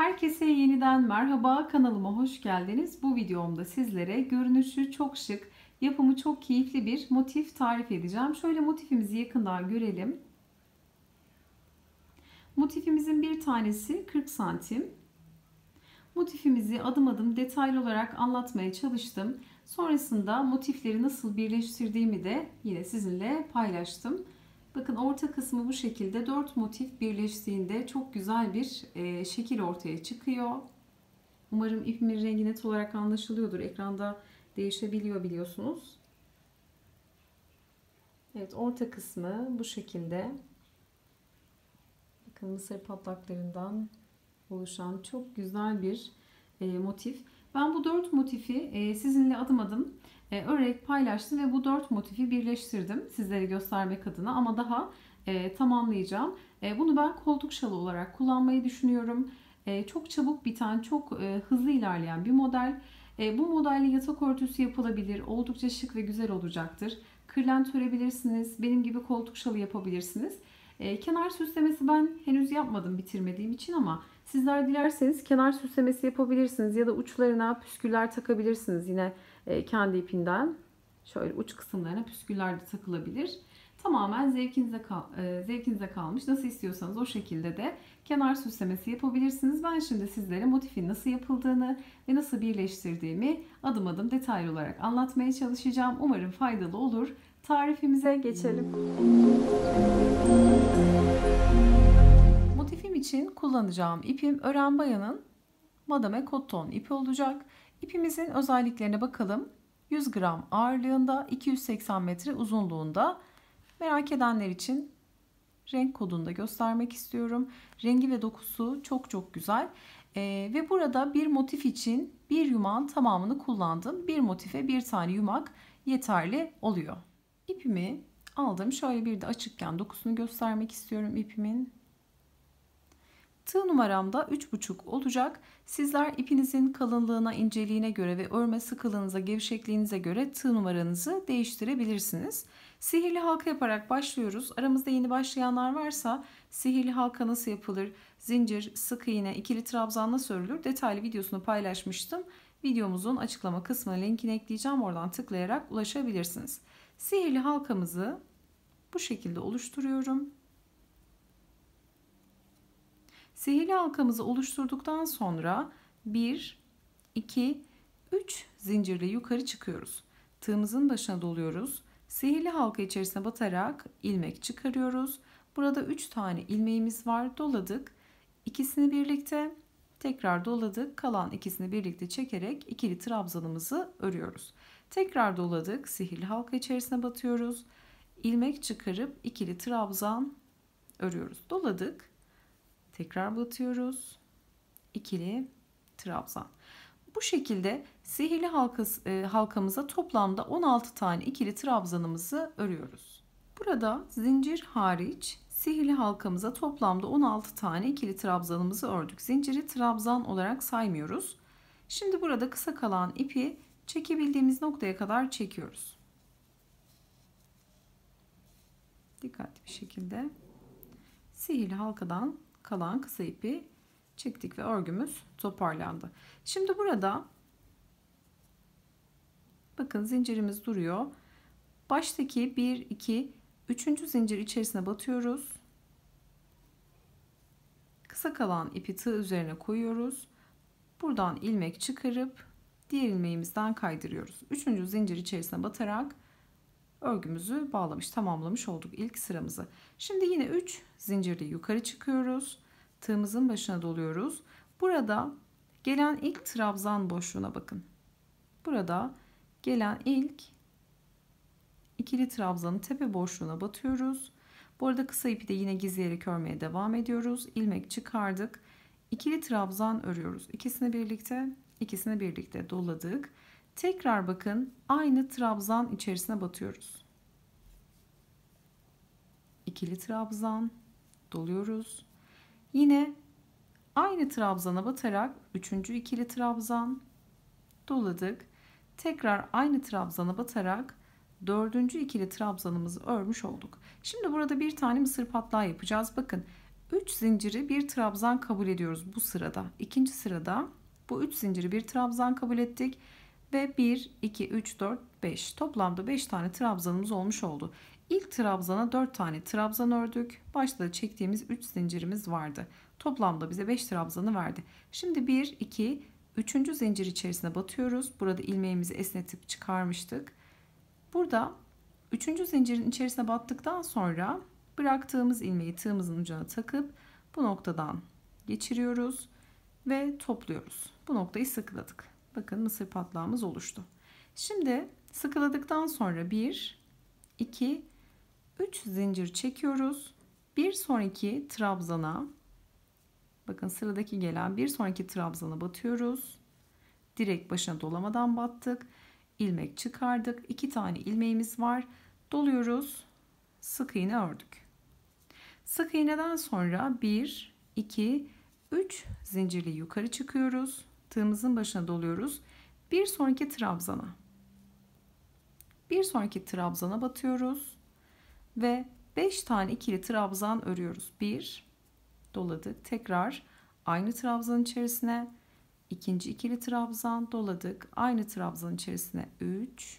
Herkese yeniden merhaba, kanalıma hoş geldiniz. Bu videomda sizlere görünüşü çok şık, yapımı çok keyifli bir motif tarif edeceğim. Şöyle motifimizi yakından görelim. Motifimizin bir tanesi 40 santim. Motifimizi adım adım detaylı olarak anlatmaya çalıştım. Sonrasında motifleri nasıl birleştirdiğimi de yine sizinle paylaştım. Bakın orta kısmı bu şekilde 4 motif birleştiğinde çok güzel bir şekil ortaya çıkıyor. Umarım ipimin rengi net olarak anlaşılıyordur. Ekranda değişebiliyor biliyorsunuz. Evet, orta kısmı bu şekilde. Bakın mısır patlaklarından oluşan çok güzel bir motif. Ben bu 4 motifi sizinle adım adım örerek paylaştım ve bu 4 motifi birleştirdim sizlere göstermek adına, ama daha tamamlayacağım. Bunu ben koltuk şalı olarak kullanmayı düşünüyorum. Çok çabuk biten, çok hızlı ilerleyen bir model. Bu modelle yatak örtüsü yapılabilir. Oldukça şık ve güzel olacaktır. Kırlent örebilirsiniz. Benim gibi koltuk şalı yapabilirsiniz. Kenar süslemesi ben henüz yapmadım bitirmediğim için, ama sizler dilerseniz kenar süslemesi yapabilirsiniz ya da uçlarına püsküller takabilirsiniz yine kendi ipinden. Şöyle uç kısımlarına püsküller de takılabilir. Tamamen zevkinize kalmış. Nasıl istiyorsanız o şekilde de kenar süslemesi yapabilirsiniz. Ben şimdi sizlere motifin nasıl yapıldığını ve nasıl birleştirdiğimi adım adım detaylı olarak anlatmaya çalışacağım. Umarım faydalı olur. Tarifimize geçelim. Motifim için kullanacağım ipim Ören Bayan'ın Madame Cotton ipi olacak. İpimizin özelliklerine bakalım. 100 gram ağırlığında, 280 metre uzunluğunda. Merak edenler için renk kodunu da göstermek istiyorum. Rengi ve dokusu çok güzel. Ve burada bir motif için bir yumağın tamamını kullandım. Bir motife bir tane yumak yeterli oluyor. İpimi aldım. Şöyle bir de açıkken dokusunu göstermek istiyorum ipimin. Tığ numaramda 3,5 olacak. Sizler ipinizin kalınlığına, inceliğine göre ve örme sıkılığınıza, gevşekliğinize göre tığ numaranızı değiştirebilirsiniz. Sihirli halka yaparak başlıyoruz. Aramızda yeni başlayanlar varsa sihirli halka nasıl yapılır, zincir, sık iğne, ikili trabzan nasıl örülür detaylı videosunu paylaşmıştım. Videomuzun açıklama kısmına linkini ekleyeceğim. Oradan tıklayarak ulaşabilirsiniz. Sihirli halkamızı bu şekilde oluşturuyorum. Sihirli halkamızı oluşturduktan sonra 1, 2, 3 zincirle yukarı çıkıyoruz. Tığımızın başına doluyoruz. Sihirli halka içerisine batarak ilmek çıkarıyoruz. Burada 3 tane ilmeğimiz var. Doladık. İkisini birlikte tekrar doladık. Kalan ikisini birlikte çekerek ikili trabzanımızı örüyoruz. Tekrar doladık. Sihirli halka içerisine batıyoruz. İlmek çıkarıp ikili trabzan örüyoruz. Doladık. Tekrar batıyoruz. İkili trabzan. Bu şekilde sihirli halkamıza toplamda 16 tane ikili trabzanımızı örüyoruz. Burada zincir hariç sihirli halkamıza toplamda 16 tane ikili trabzanımızı ördük. Zinciri trabzan olarak saymıyoruz. Şimdi burada kısa kalan ipi çekebildiğimiz noktaya kadar çekiyoruz. Dikkatli bir şekilde sihirli halkadan kalan kısa ipi çektik ve örgümüz toparlandı. Şimdi burada bakın zincirimiz duruyor. Baştaki 1, 2, 3. zincir içerisine batıyoruz. Kısa kalan ipi tığ üzerine koyuyoruz. Buradan ilmek çıkarıp diğer ilmeğimizden kaydırıyoruz. 3. zincir içerisine batarak örgümüzü tamamlamış olduk ilk sıramızı. Şimdi yine 3 zincirle yukarı çıkıyoruz. Tığımızın başına doluyoruz. Burada gelen ilk trabzan boşluğuna bakın. Burada gelen ilk ikili trabzanın tepe boşluğuna batıyoruz. Bu arada kısa ipi de yine gizleyerek örmeye devam ediyoruz. İlmek çıkardık. İkili trabzan örüyoruz. İkisini birlikte doladık. Tekrar bakın aynı trabzan içerisine batıyoruz. İkili trabzan doluyoruz. Yine aynı trabzana batarak 3. ikili trabzan doladık. Tekrar aynı trabzana batarak 4. ikili trabzanımızı örmüş olduk. Şimdi burada bir tane mısır patlağı yapacağız. Bakın 3 zinciri bir trabzan kabul ediyoruz bu sırada. İkinci sırada bu 3 zinciri bir trabzan kabul ettik ve 1, 2, 3, 4, 5 toplamda 5 tane trabzanımız olmuş oldu. İlk trabzana 4 tane trabzan ördük. Başta da çektiğimiz 3 zincirimiz vardı. Toplamda bize 5 trabzanı verdi. Şimdi 1, 2, 3. zincir içerisine batıyoruz. Burada ilmeğimizi esnetip çıkarmıştık. Burada 3. zincirin içerisine battıktan sonra bıraktığımız ilmeği tığımızın ucuna takıp bu noktadan geçiriyoruz ve topluyoruz. Bu noktayı sıkıladık. Bakın mısır patlağımız oluştu. Şimdi sıkıladıktan sonra 1, 2, 3 zincir çekiyoruz. Bir sonraki trabzana, bakın sıradaki gelen bir sonraki trabzana batıyoruz. Direkt başına dolamadan battık. İlmek çıkardık. 2 tane ilmeğimiz var. Doluyoruz. Sık iğne ördük. Sık iğneden sonra 1, 2, 3 zincirli yukarı çıkıyoruz. Tığımızın başına doluyoruz. Bir sonraki trabzana batıyoruz ve 5 tane ikili trabzan örüyoruz. 1 doladık. Tekrar aynı trabzan içerisine ikinci ikili trabzan doladık. Aynı trabzan içerisine 3,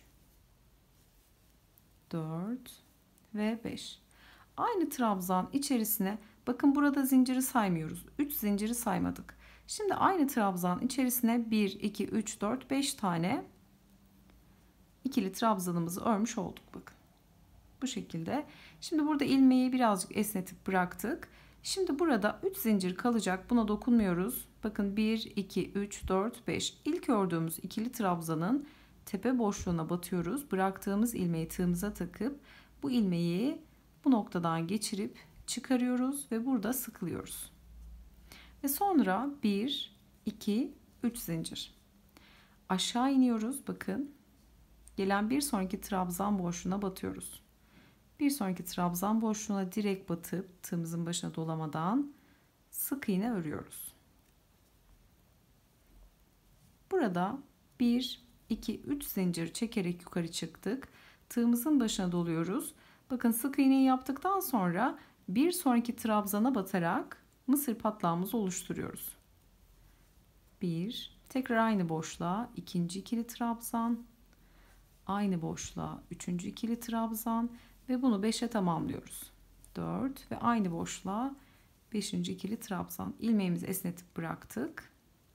4 ve 5. Aynı trabzan içerisine, bakın burada zinciri saymıyoruz. 3 zinciri saymadık. Şimdi aynı trabzan içerisine 1, 2, 3, 4, 5 tane ikili trabzanımızı örmüş olduk. Bakın bu şekilde. Şimdi burada ilmeği birazcık esnetip bıraktık. Şimdi burada 3 zincir kalacak. Buna dokunmuyoruz. Bakın 1, 2, 3, 4, 5. İlk ördüğümüz ikili trabzanın tepe boşluğuna batıyoruz. Bıraktığımız ilmeği tığımıza takıp bu ilmeği bu noktadan geçirip çıkarıyoruz ve burada sıkılıyoruz. Ve sonra 1, 2, 3 zincir. Aşağı iniyoruz. Bakın. Gelen bir sonraki trabzan boşluğuna batıyoruz. Bir sonraki trabzan boşluğuna direkt batıp tığımızın başına dolamadan sık iğne örüyoruz. Burada 1, 2, 3 zincir çekerek yukarı çıktık. Tığımızın başına doluyoruz. Bakın sık iğneyi yaptıktan sonra bir sonraki trabzana batarak mısır patlağımızı oluşturuyoruz. 1, tekrar aynı boşluğa ikinci ikili trabzan, aynı boşluğa üçüncü ikili trabzan ve bunu 5'e tamamlıyoruz. 4 ve aynı boşluğa 5. ikili trabzan. İlmeğimizi esnetip bıraktık.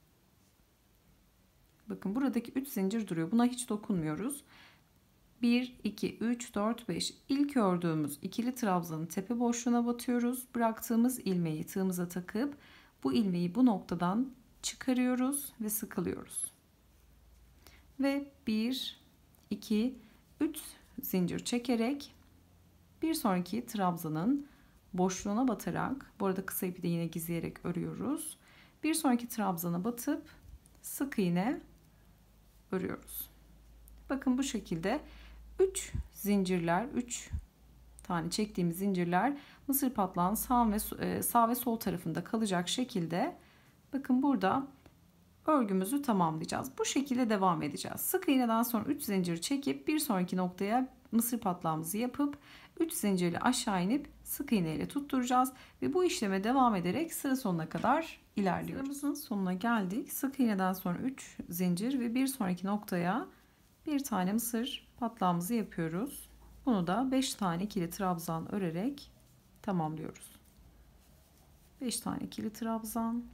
Bakın buradaki 3 zincir duruyor. Buna hiç dokunmuyoruz. 1, 2, 3, 4, 5. İlk ördüğümüz ikili trabzanın tepe boşluğuna batıyoruz. Bıraktığımız ilmeği tığımıza takıp bu ilmeği bu noktadan çıkarıyoruz ve sıkılıyoruz. Ve 1, 2, 3 zincir çekerek bir sonraki trabzanın boşluğuna batarak, bu arada kısa ipi de yine gizleyerek örüyoruz. Bir sonraki trabzana batıp sık iğne örüyoruz. Bakın bu şekilde 3 zincirler, 3 tane çektiğimiz zincirler mısır patlağın sağ ve sol tarafında kalacak şekilde, bakın burada örgümüzü tamamlayacağız. Bu şekilde devam edeceğiz. Sık iğneden sonra 3 zincir çekip bir sonraki noktaya mısır patlağımızı yapıp 3 zincirle aşağı inip sık iğne ile tutturacağız ve bu işleme devam ederek sıra sonuna kadar ilerliyoruz. Sıramızın sonuna geldik. Sık iğneden sonra 3 zincir ve bir sonraki noktaya bir tane mısır patlağımızı yapıyoruz. Bunu da 5 tane ikili trabzan örerek tamamlıyoruz. 5 tane ikili trabzan.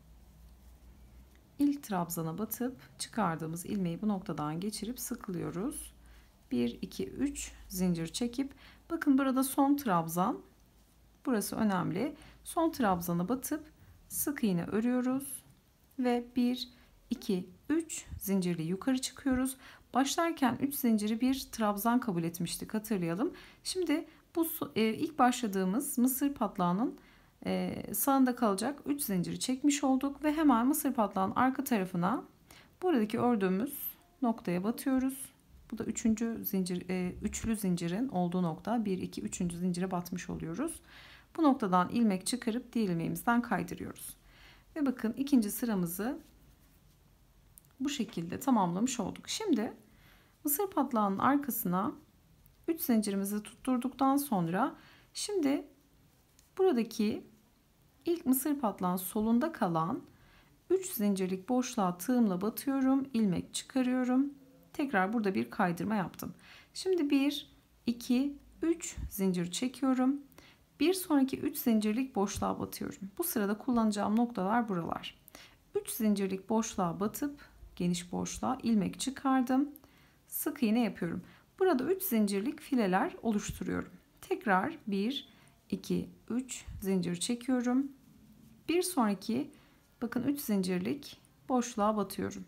İlk trabzana batıp çıkardığımız ilmeği bu noktadan geçirip sıkılıyoruz. 1, 2, 3 zincir çekip, bakın burada son trabzan, burası önemli. Son trabzana batıp sık iğne örüyoruz ve 1, 2, 3 zincirle yukarı çıkıyoruz. Başlarken 3 zinciri bir trabzan kabul etmiştik, hatırlayalım. Şimdi bu ilk başladığımız mısır patlağının sağında kalacak 3 zinciri çekmiş olduk ve hemen mısır patlağının arka tarafına buradaki ördüğümüz noktaya batıyoruz. Bu da üçlü zincirin olduğu nokta. 1, 2, 3. zincire batmış oluyoruz. Bu noktadan ilmek çıkarıp diğer ilmeğimizden kaydırıyoruz. Ve bakın ikinci sıramızı bu şekilde tamamlamış olduk. Şimdi mısır patlağının arkasına 3 zincirimizi tutturduktan sonra şimdi buradaki İlk mısır patlağın solunda kalan 3 zincirlik boşluğa tığımla batıyorum, ilmek çıkarıyorum. Tekrar burada bir kaydırma yaptım. Şimdi 1, 2, 3 zincir çekiyorum. Bir sonraki 3 zincirlik boşluğa batıyorum. Bu sırada kullanacağım noktalar buralar. 3 zincirlik boşluğa batıp geniş boşluğa ilmek çıkardım. Sık iğne yapıyorum. Burada 3 zincirlik fileler oluşturuyorum. Tekrar 1, 2, 3 zincir çekiyorum. Bir sonraki bakın 3 zincirlik boşluğa batıyorum.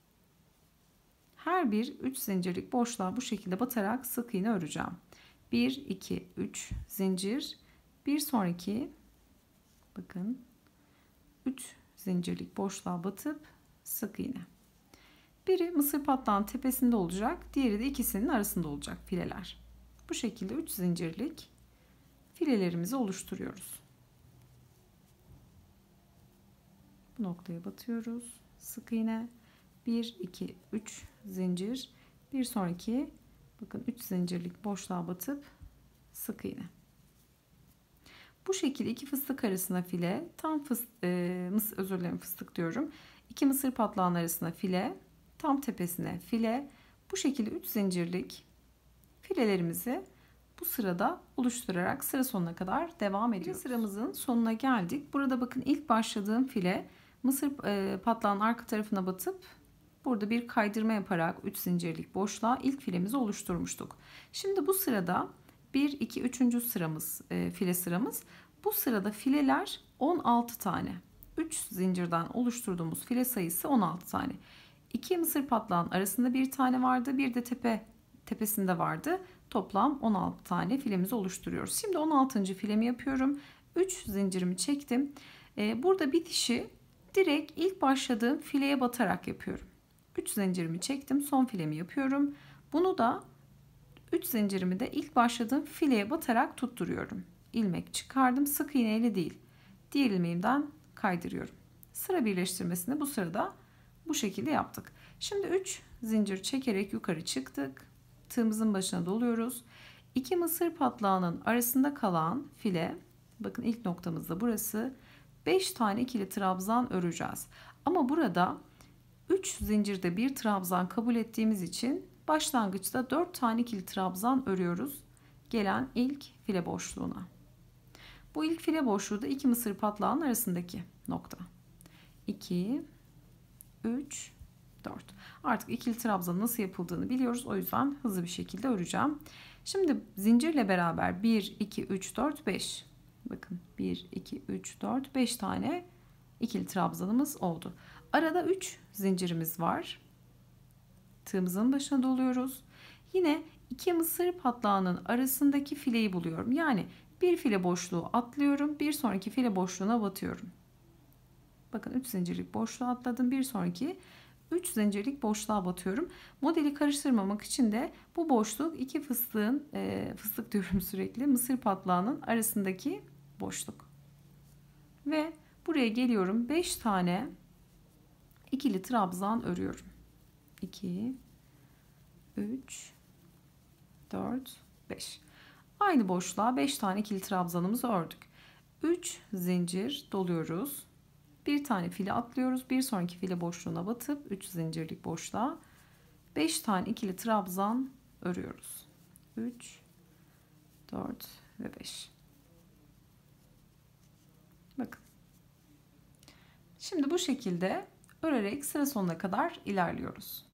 Her bir 3 zincirlik boşluğa bu şekilde batarak sık iğne öreceğim. 1, 2, 3 zincir. Bir sonraki bakın 3 zincirlik boşluğa batıp sık iğne. Biri mısır patlağın tepesinde olacak, diğeri de ikisinin arasında olacak fileler. Bu şekilde 3 zincirlik filelerimizi oluşturuyoruz. Bu noktaya batıyoruz. Sık iğne. 1, 2, 3 zincir. Bir sonraki bakın 3 zincirlik boşluğa batıp sık iğne. Bu şekilde iki fıstık arasına file, tam fıstık diyorum. İki mısır patlağın arasına file, tam tepesine file. Bu şekilde 3 zincirlik filelerimizi bu sırada oluşturarak sıra sonuna kadar devam ediyoruz. Sıramızın sonuna geldik. Burada bakın ilk başladığım file mısır patlağın arka tarafına batıp burada bir kaydırma yaparak 3 zincirlik boşluğa ilk filemizi oluşturmuştuk. Şimdi bu sırada 1, 2, 3. sıramız file sıramız. Bu sırada fileler 16 tane. 3 zincirden oluşturduğumuz file sayısı 16 tane. 2 mısır patlağın arasında bir tane vardı. Bir de tepesinde vardı. Toplam 16 tane filemizi oluşturuyoruz. Şimdi 16. filemi yapıyorum. 3 zincirimi çektim. Burada bitişi direkt ilk başladığım fileye batarak yapıyorum. 3 zincirimi çektim. Son filemi yapıyorum. Bunu da 3 zincirimi de ilk başladığım fileye batarak tutturuyorum. İlmek çıkardım. Sık iğneyle değil. Diğer ilmeğimden kaydırıyorum. Sıra birleştirmesini bu sırada bu şekilde yaptık. Şimdi 3 zincir çekerek yukarı çıktık. Tığımızın başına doluyoruz. 2 mısır patlağının arasında kalan file, bakın ilk noktamız da burası. 5 tane ikili trabzan öreceğiz. Ama burada 3 zincirde bir trabzan kabul ettiğimiz için başlangıçta 4 tane ikili trabzan örüyoruz. Gelen ilk file boşluğuna. Bu ilk file boşluğu da 2 mısır patlağın arasındaki nokta. 2, 3, 4. Artık ikili trabzan nasıl yapıldığını biliyoruz. O yüzden hızlı bir şekilde öreceğim. Şimdi zincirle beraber 1, 2, 3, 4, 5. Bakın 1, 2, 3, 4, 5 tane ikili trabzanımız oldu. Arada 3 zincirimiz var. Tığımızın başına doluyoruz. Yine 2 mısır patlağının arasındaki fileyi buluyorum. Yani bir file boşluğu atlıyorum. Bir sonraki file boşluğuna batıyorum. Bakın 3 zincirlik boşluğa atladım. Bir sonraki 3 zincirlik boşluğa batıyorum. Modeli karıştırmamak için de bu boşluk iki fıstığın, fıstık diyorum sürekli, mısır patlağının arasındaki boşluk. Ve buraya geliyorum. 5 tane ikili trabzan örüyorum. 2, 3, 4, 5. Aynı boşluğa 5 tane ikili trabzanımızı ördük. 3 zincir doluyoruz. Bir tane file atlıyoruz. Bir sonraki file boşluğuna batıp 3 zincirlik boşluğa 5 tane ikili trabzan örüyoruz. 3, 4 ve 5. Bakın. Şimdi bu şekilde örerek sıra sonuna kadar ilerliyoruz.